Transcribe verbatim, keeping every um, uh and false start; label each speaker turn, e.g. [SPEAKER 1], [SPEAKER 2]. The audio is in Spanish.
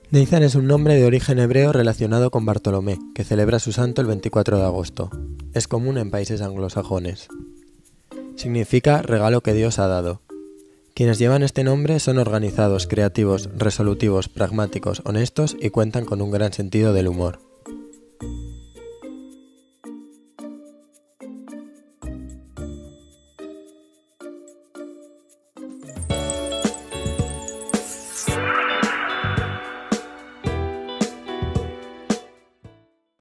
[SPEAKER 1] Nathan es un nombre de origen hebreo relacionado con Bartolomé, que celebra su santo el veinticuatro de agosto. Es común en países anglosajones. Significa regalo que Dios ha dado. Quienes llevan este nombre son organizados, creativos, resolutivos, pragmáticos, honestos y cuentan con un gran sentido del humor.